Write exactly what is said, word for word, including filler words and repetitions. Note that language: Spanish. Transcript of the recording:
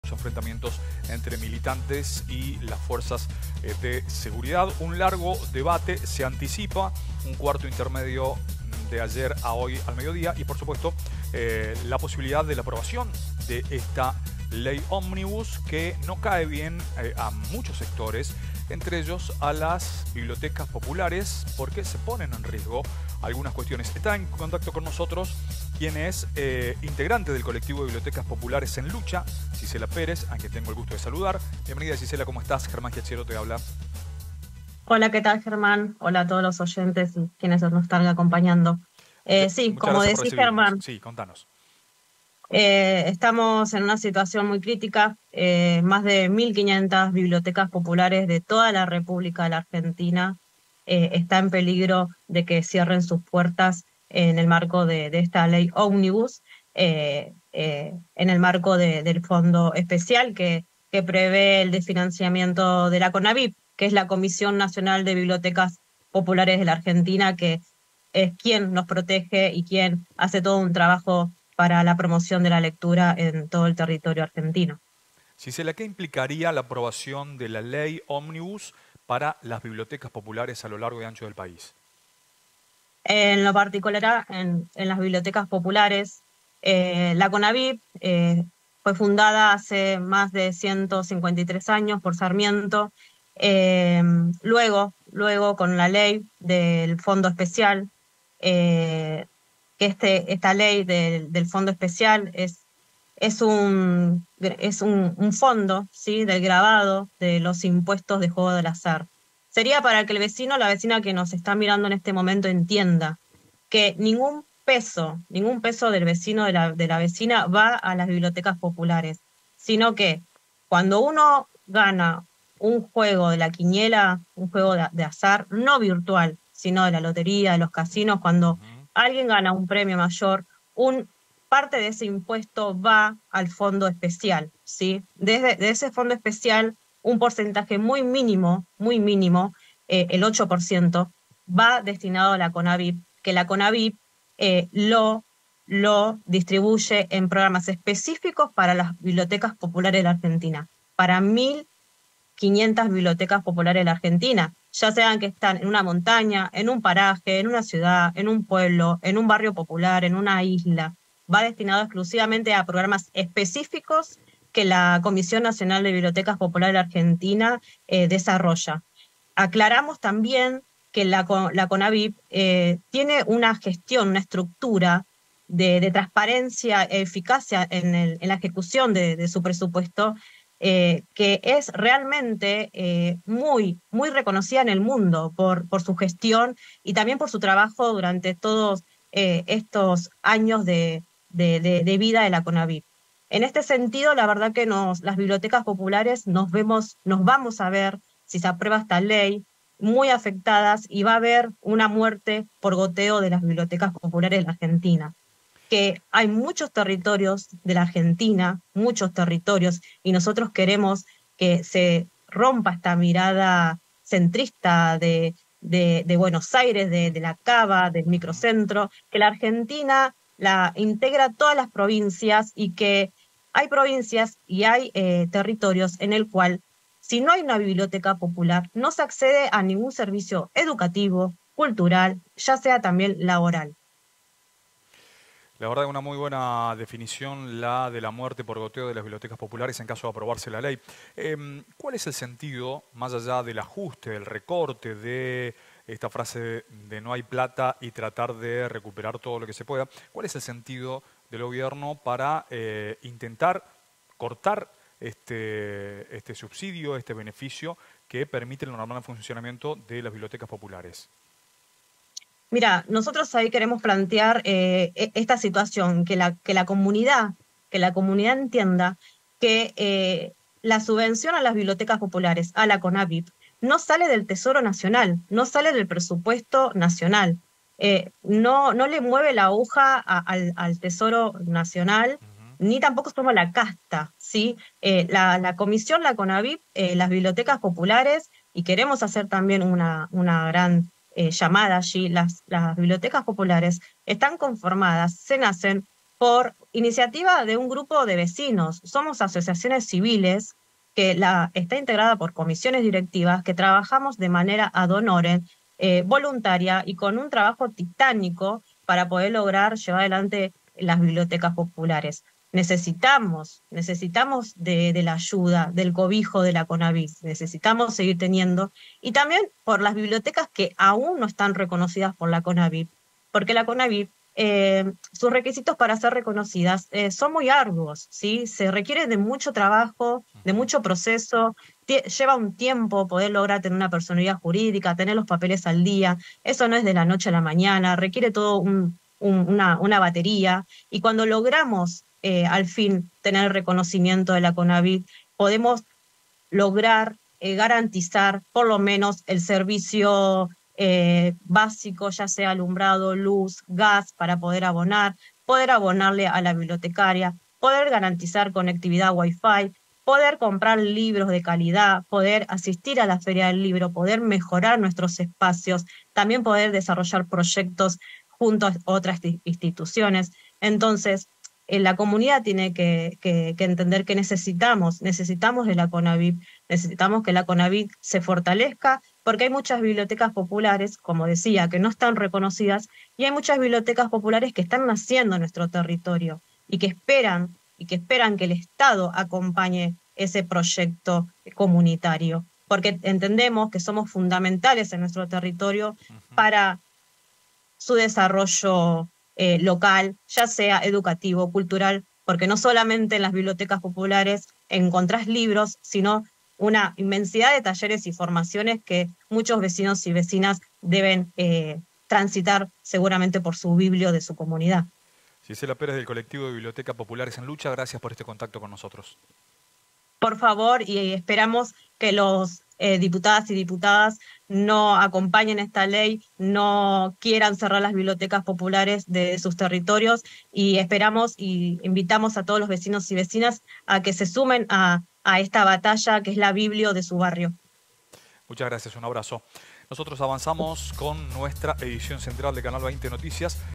enfrentamientos entre militantes y las fuerzas de seguridad. Un largo debate se anticipa, un cuarto intermedio de ayer a hoy al mediodía y por supuesto eh, la posibilidad de la aprobación de esta ley ómnibus que no cae bien eh, a muchos sectores, entre ellos a las bibliotecas populares, porque se ponen en riesgo algunas cuestiones. Está en contacto con nosotros quien es eh, integrante del colectivo de Bibliotecas Populares en Lucha, Cisela Pérez, a quien tengo el gusto de saludar. Bienvenida, Cisela, ¿cómo estás? Germán Giachero te habla. Hola, ¿qué tal, Germán? Hola a todos los oyentes y quienes nos están acompañando. Eh, Mucha, sí, muchas como gracias por decís, recibirnos. Germán, Sí, contanos. eh, estamos en una situación muy crítica. Eh, más de mil quinientas bibliotecas populares de toda la República de la Argentina eh, está en peligro de que cierren sus puertas en el marco de, de esta ley ómnibus, eh, eh, en el marco de, del fondo especial que, que prevé el desfinanciamiento de la CONAVIP, que es la Comisión Nacional de Bibliotecas Populares de la Argentina, que es quien nos protege y quien hace todo un trabajo para la promoción de la lectura en todo el territorio argentino. Cisela, ¿qué implicaría la aprobación de la ley ómnibus para las bibliotecas populares a lo largo y ancho del país? En lo particular, en, en las bibliotecas populares, eh, la CONAVIP eh, fue fundada hace más de ciento cincuenta y tres años por Sarmiento. Eh, luego, luego, con la ley del Fondo Especial, eh, que este, esta ley del, del Fondo Especial es, es, un, es un, un fondo, ¿sí?, del gravado de los impuestos de juego del azar. Sería para que el vecino o la vecina que nos está mirando en este momento entienda que ningún peso, ningún peso del vecino o de la, de la vecina va a las bibliotecas populares, sino que cuando uno gana un juego de la quiniela, un juego de, de azar, no virtual, sino de la lotería, de los casinos, cuando Uh-huh. alguien gana un premio mayor, un, parte de ese impuesto va al fondo especial, ¿sí? Desde de ese fondo especial, un porcentaje muy mínimo, muy mínimo, eh, el ocho por ciento, va destinado a la CONAVIP, que la CONAVIP eh, lo, lo distribuye en programas específicos para las bibliotecas populares de la Argentina, para mil quinientas bibliotecas populares de la Argentina, ya sean que están en una montaña, en un paraje, en una ciudad, en un pueblo, en un barrio popular, en una isla. Va destinado exclusivamente a programas específicos que la Comisión Nacional de Bibliotecas Populares de la Argentina eh, desarrolla. Aclaramos también que la, la CONAVIP eh, tiene una gestión, una estructura de, de transparencia e eficacia en, el, en la ejecución de, de su presupuesto, eh, que es realmente eh, muy, muy reconocida en el mundo por, por su gestión y también por su trabajo durante todos eh, estos años de, de, de, de vida de la CONAVIP. En este sentido, la verdad que nos, las bibliotecas populares nos, vemos, nos vamos a ver, si se aprueba esta ley, muy afectadas y va a haber una muerte por goteo de las bibliotecas populares de la Argentina. Que hay muchos territorios de la Argentina, muchos territorios, y nosotros queremos que se rompa esta mirada centrista de, de, de Buenos Aires, de, de la Cava, del Uh-huh. microcentro, que la Argentina la integra todas las provincias y que hay provincias y hay eh, territorios en el cual si no hay una biblioteca popular, no se accede a ningún servicio educativo, cultural, ya sea también laboral. La verdad, una muy buena definición la de la muerte por goteo de las bibliotecas populares en caso de aprobarse la ley. Eh, ¿Cuál es el sentido, más allá del ajuste, del recorte, de esta frase de no hay plata y tratar de recuperar todo lo que se pueda? ¿Cuál es el sentido del gobierno para eh, intentar cortar este, este subsidio, este beneficio que permite el normal funcionamiento de las bibliotecas populares? Mira, nosotros ahí queremos plantear eh, esta situación, que la, que la comunidad, que la comunidad entienda que eh, la subvención a las bibliotecas populares, a la CONAVIP, no sale del Tesoro Nacional, no sale del presupuesto nacional, eh, no, no le mueve la aguja a, al, al Tesoro Nacional, Uh-huh. ni tampoco somos la casta, ¿sí? Eh, la, la comisión, la CONAVIP, eh, las bibliotecas populares, y queremos hacer también una, una gran eh, llamada allí, las, las bibliotecas populares están conformadas, se nacen por iniciativa de un grupo de vecinos. Somos asociaciones civiles que la, está integrada por comisiones directivas que trabajamos de manera ad honorem, eh, voluntaria y con un trabajo titánico para poder lograr llevar adelante las bibliotecas populares. Necesitamos, necesitamos de, de la ayuda, del cobijo de la CONAVIP, necesitamos seguir teniendo, y también por las bibliotecas que aún no están reconocidas por la CONAVIP, porque la CONAVIP, eh, sus requisitos para ser reconocidas eh, son muy arduos, ¿sí? Se requiere de mucho trabajo, de mucho proceso, lleva un tiempo poder lograr tener una personalidad jurídica, tener los papeles al día, eso no es de la noche a la mañana, requiere todo un, un, una, una batería, y cuando logramos eh, al fin tener el reconocimiento de la CONAVIP, podemos lograr eh, garantizar por lo menos el servicio eh, básico, ya sea alumbrado, luz, gas, para poder abonar, poder abonarle a la bibliotecaria, poder garantizar conectividad Wi-Fi, poder comprar libros de calidad, poder asistir a la Feria del Libro, poder mejorar nuestros espacios, también poder desarrollar proyectos junto a otras instituciones. Entonces, eh, la comunidad tiene que, que, que entender que necesitamos, necesitamos de la CONAVIP, necesitamos que la CONAVIP se fortalezca, porque hay muchas bibliotecas populares, como decía, que no están reconocidas, y hay muchas bibliotecas populares que están naciendo en nuestro territorio y que esperan y que esperan que el Estado acompañe ese proyecto comunitario, porque entendemos que somos fundamentales en nuestro territorio uh-huh. para su desarrollo eh, local, ya sea educativo, cultural, porque no solamente en las bibliotecas populares encontrás libros, sino una inmensidad de talleres y formaciones que muchos vecinos y vecinas deben eh, transitar seguramente por su biblio de su comunidad. Gisela Pérez, del colectivo de Bibliotecas Populares en Lucha, gracias por este contacto con nosotros. Por favor, y esperamos que los eh, diputadas y diputadas no acompañen esta ley, no quieran cerrar las bibliotecas populares de sus territorios, y esperamos y invitamos a todos los vecinos y vecinas a que se sumen a, a esta batalla que es la biblio de su barrio. Muchas gracias, un abrazo. Nosotros avanzamos con nuestra edición central de Canal veinte Noticias.